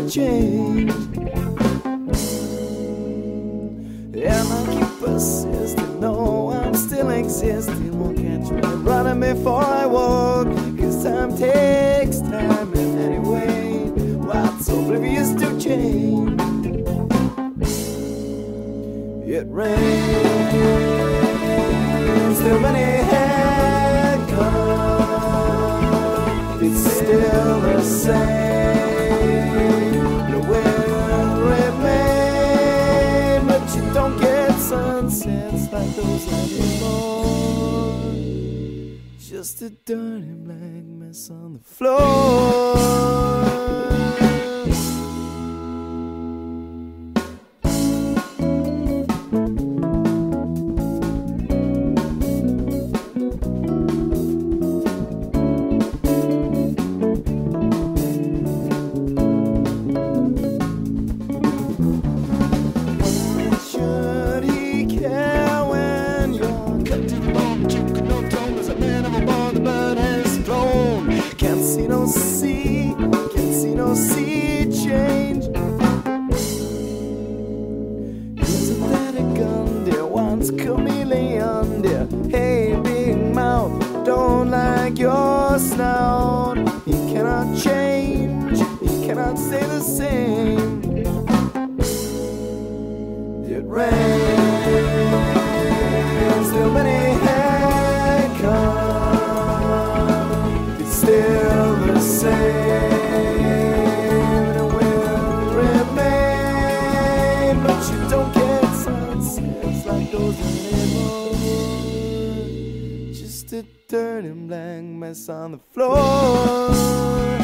change. And I keep persisting, no, I'm still existing. Won't catch me running before I walk, 'cause time takes time. And anyway, what's oblivious to change? It rains, too many had come. It's still the same. The will remain, but you don't get sunsets like those anymore. Just a dirty black mess on the floor. Your snout, he cannot change, he cannot stay the same. It rains, still many had come. It's still the same, and it will remain. But you don't get sunsets like those anymore. Just a dirty black mess on the floor.